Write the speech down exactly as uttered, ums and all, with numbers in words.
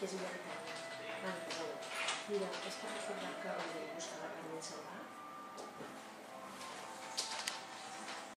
que és igualitària. Vale, perdó. Mira, és per recordar que vam buscar la Carmen Salvà